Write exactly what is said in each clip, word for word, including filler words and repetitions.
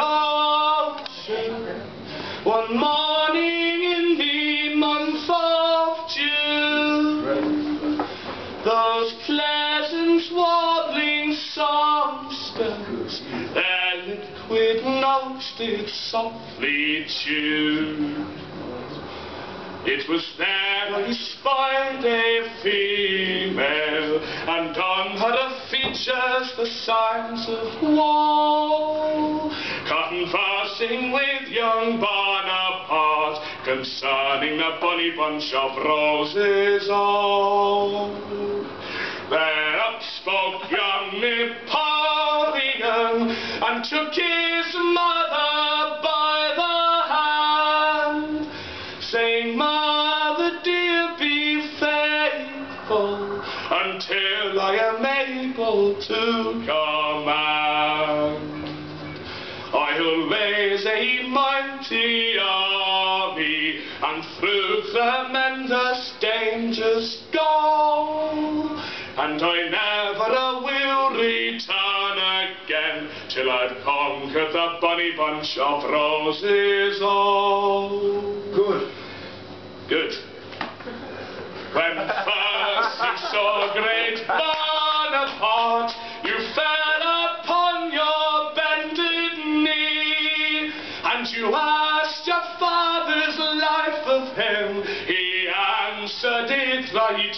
ocean one morning in the month of June. Those pleasant warbling songsters, their liquid notes did softly tune. It was there I spied a female, and on her features the signs of woe, conversing with young Bonaparte concerning the bonny bunch of roses. Oh, there up spoke young Napoleon and took his mother by the hand, saying, "Mother dear, be faithful until I am able to command. I'll raise a mighty army and through tremendous dangers go, and I never will return again till I've conquered the bonny bunch of roses." Oh, good. Good. When first you saw great Bonaparte, you fell upon your bended knee, and you asked your father's life of him. He answered it right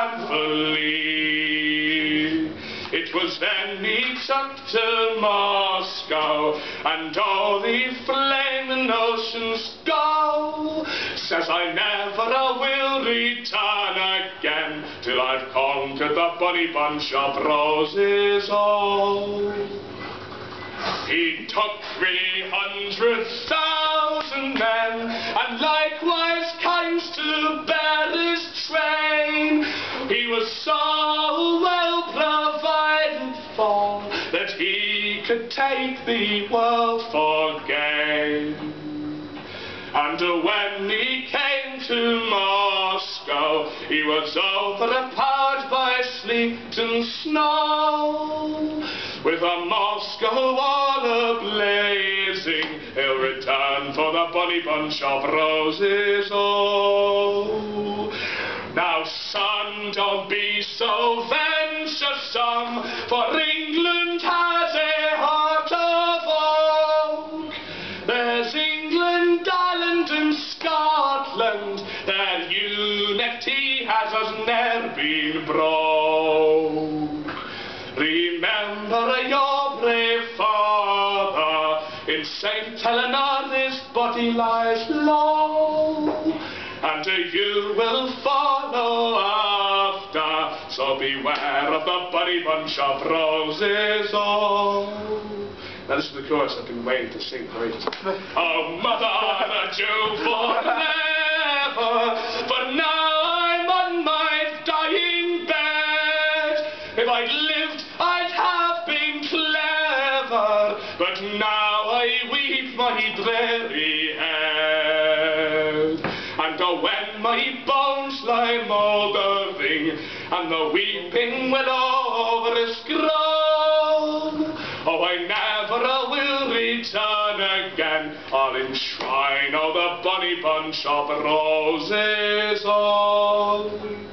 manfully. It was then he took to Moscow, and all the flaming oceans go. Says, I never will return again till I've conquered the bonny bunch of roses. Oh, he took three hundred thousand men, and likewise kinds to bear his train. He was so well provided for that he could take the world for gain. And when he came to Moscow, he was overpowered by sleet and snow. With a Moscow all a-blazing, he'll return for the bonny bunch of roses. Oh, now son, don't be so venturesome, for England has a heart of oak. There's England, Ireland and Scotland, their unity has as ne'er been broke. Remember your brave father, in Saint Helena his body lies low, and you will follow after, so beware of the bonny bunch of roses. Oh, now this is the chorus I've been waiting to sing for ages. Oh, mother, I'm a Jew forever, but now I'm on my dying bed. If I'd lived, I'd have been clever, but now I weep my dreary head. And oh, when my bones lie mouldering, and the weeping well over is grown, oh, I never will return again. I'll enshrine all the bonny bunch of roses. Oh.